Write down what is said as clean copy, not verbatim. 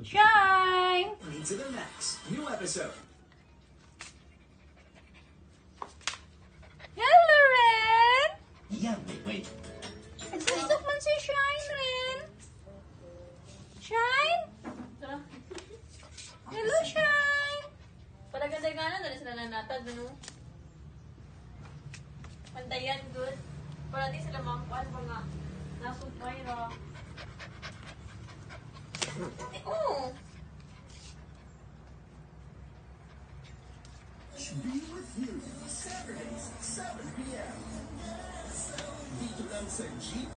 Shine! To the max. New episode. Hello, Ren! Yeah, wait. Gusto man si Shine, Ren. Shine? Tara. Hello, Shine! Palaganda nga na, dali sila nanatag, ano? Pantayan, good. Para di sila makuan pa nga. Nasumpay ra. Oh! Be with you Saturdays, 7 p.m. Dito lang sa G.